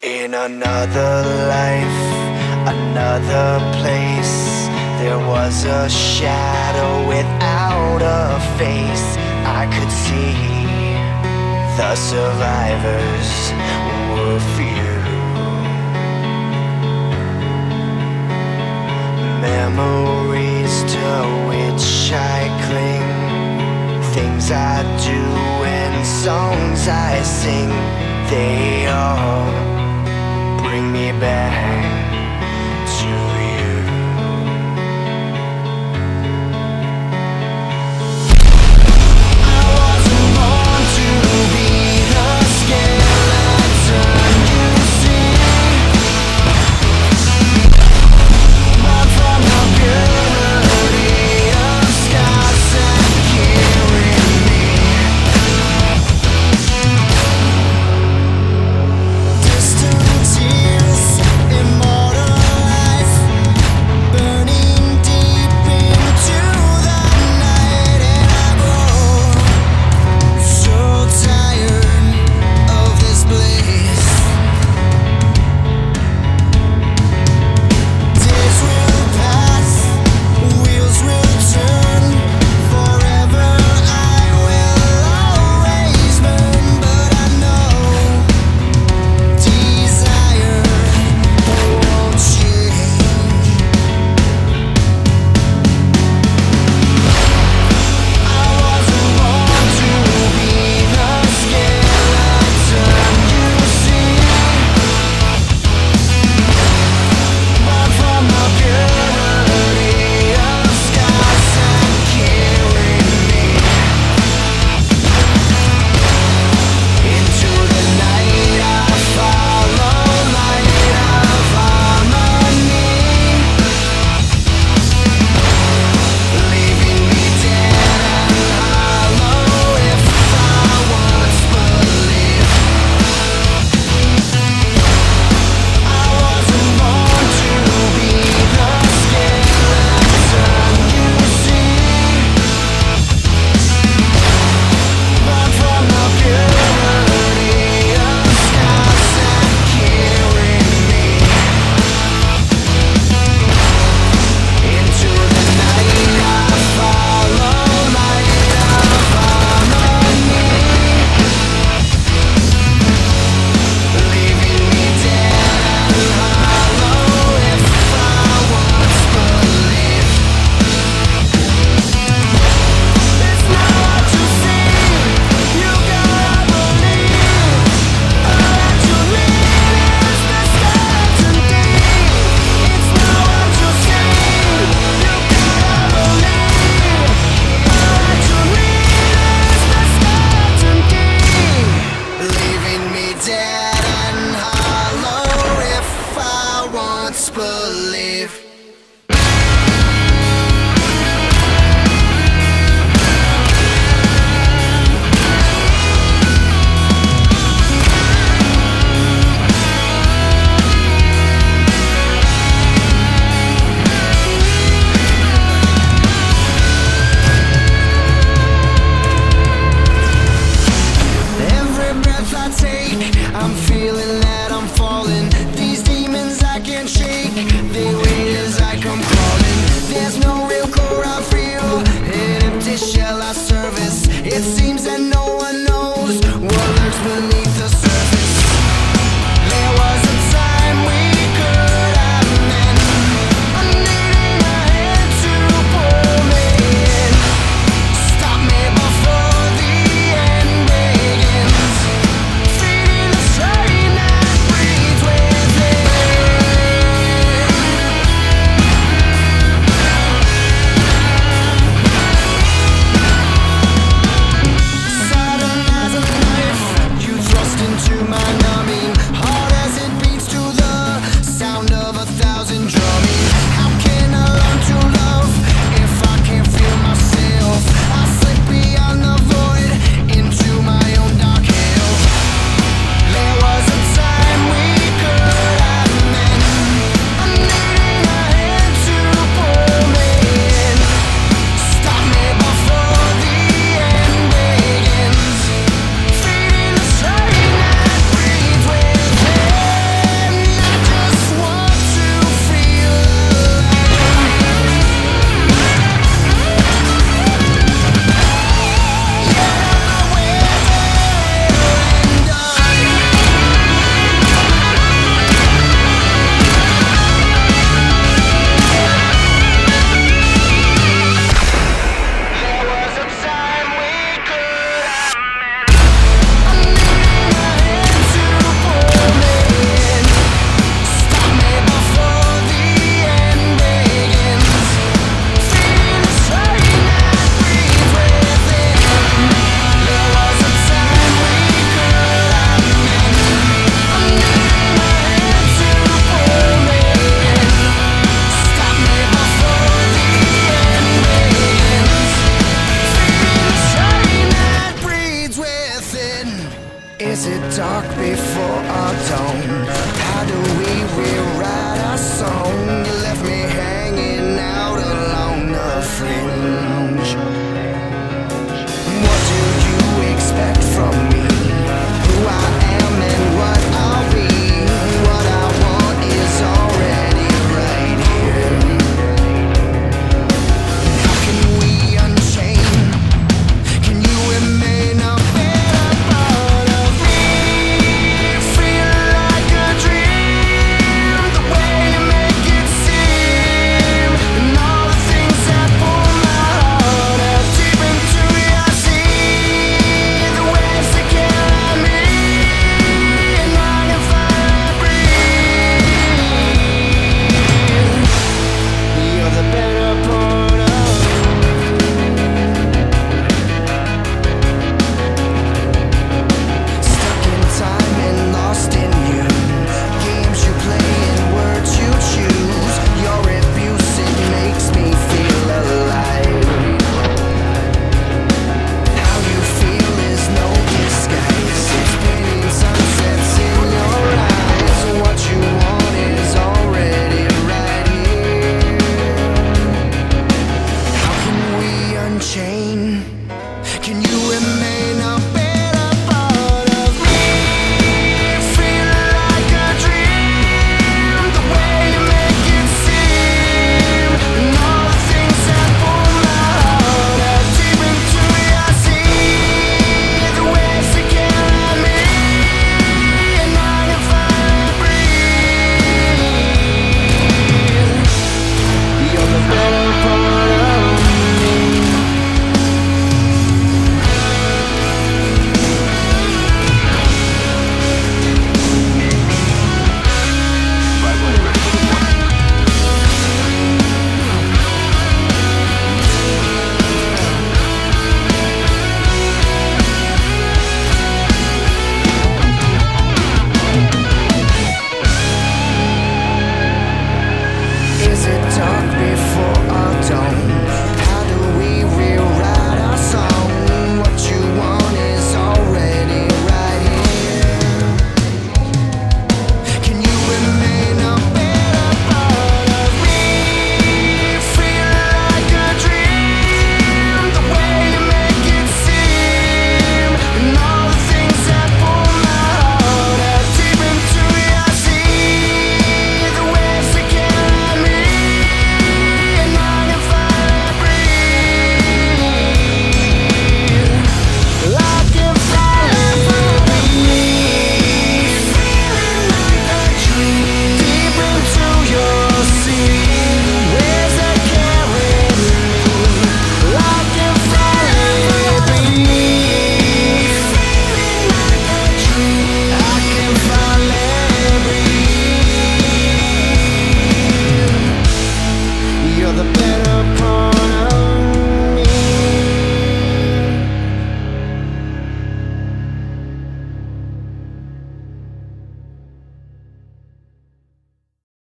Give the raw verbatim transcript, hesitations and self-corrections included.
In another life, another place, there was a shadow without a face. I could see the survivors were few. Memories to which I cling, things I do and songs I sing, they all bring me back to you. I wasn't born to be the skeleton you see, but from the beauty of scars that carry me. Distant tears, immortalized, burning deep into the night, and I grow so tired of this place. Days will pass, wheels will turn, forever I will always burn, but I know desire won't change. I wasn't born to be the skeleton you see, but from the beauty of scars that carry me into the night. I follow light of harmony, leaving me dead and hollow if I once believed. I wasn't born to be the skeleton you see, but from the beauty of scars that carry me into the night. I follow light of harmony, leaving me dead and hollow if I once believed. It's not what you see, you gotta believe. All that you need is the skeleton deep. It's not what you see, you gotta believe. All that you need is the skeleton deep, leaving me dead and hollow if I once believed. Every breath I take, I'm feeling that I'm falling. These demons I can't shake, they wait as I come crawling. There's no real core I feel, an empty shell I service. It seems that no one knows what lurks beneath the surface. There was a time we could have met, needing a hand to pull me in. Stop me before the end begins, feeding the strain that breathes within. Is it dark before our dawn? How do we rewrite our song?